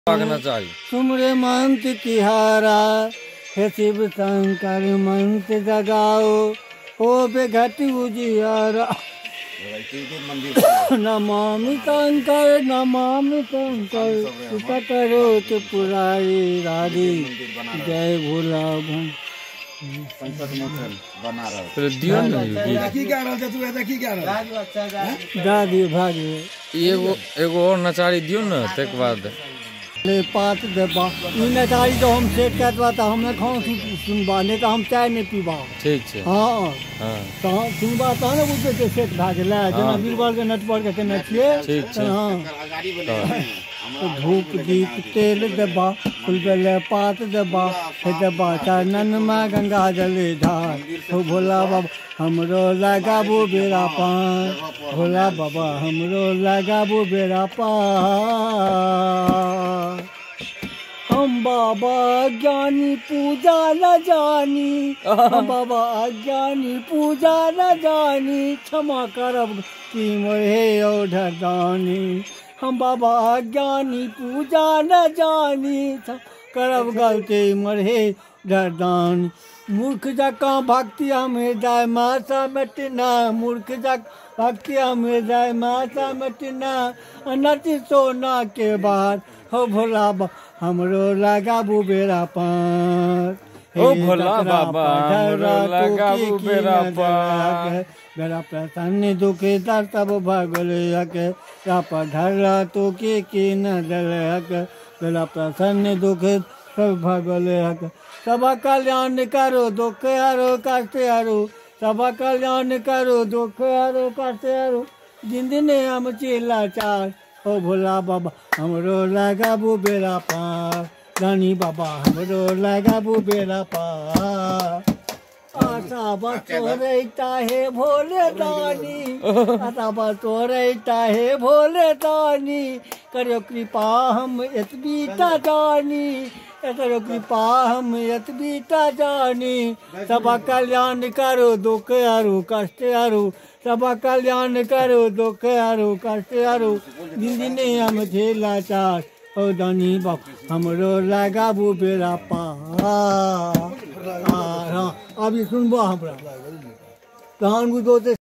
तुमरे मंत तिहारा हे शिव शंकर मंत जगाओ हो बेघट उजियारा नमामि शंकर कृपा करो तो पुरारी राधे जय भोला दादी भागी एगो और नचारी दियो न तक बाद पात देबा नचारी तो हम सेट करवा तो हम खाओ सुनबा नहीं तो हम चाय नहीं पीबा ठीक है। हाँ तो सुनबा तो ना बुझे के सेट भा गेला जना बीरबल के नटवर के नचिए ठीक है। हाँ धूप दीप तेल देबा फूलबेले पात देबा हे देबा चरणन में गंगा जल ढार हो भोला बाबा हमरो लगाबो बेरा पार भोला बाबा हमरो लगाबो बेरा पार हम बाबा ज्ञानी पूजा न जानी हम बाबा अज्ञानी पूजा न जानी क्षमा करब की मोहे ओढ़दानी हम बाबा अज्ञानी पूजा न जानी करब गलती मरहे डरदान मूर्ख जका भक्ति हमें जाय मासा मटना मूर्ख जक भक्ति हमें जाय मासा मटना अनति सोना के बाद हो भोला हमरो लगाबू बेरा पार ओ भोला बाबा हमरो लगाबू बेरा पार बेरा प्रसन्न दुखी दर सब भगले के ढरा तो की न दल बेरा प्रसन्न दुखी सब भगले सब कल्याण करो दुख हरो कष्ट हरो सब कल्याण करो दुख हरो कष्ट हरो जिंदने हम चिल्ला चार ओ भोला बाबा हमरो लगाबू बेरा पार रानी बाबा हमरो लगाबू बेरा पार आशा बतोरता है भोले दानी आशा बतोरता है भोले दानी करो कृपा हम एतबीता जानी करो कृपा हम एतबीता जानी सब कल्याण करो दुख हरो कष्ट हरो सब कल्याण करो दुख हरो कष्ट हरो जिंदने हम झेला चार ओ दानी बाप हमरो लगाबू बेरा पार अभी सुनबो हमरा कहान बुझो